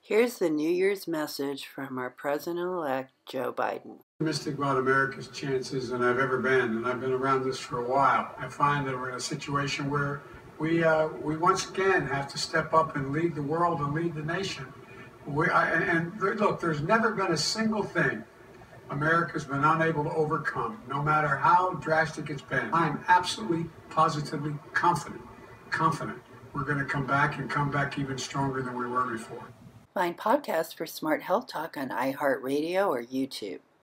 Here's the New Year's message from our President-elect, Joe Biden. Optimistic about America's chances than I've ever been, and I've been around this for a while. I find that we're in a situation where we once again have to step up and lead the world and lead the nation. Look, there's never been a single thing America's been unable to overcome, no matter how drastic it's been. I'm absolutely, positively confident we're going to come back even stronger than we were before. Find podcasts for Smart Health Talk on iHeartRadio or YouTube.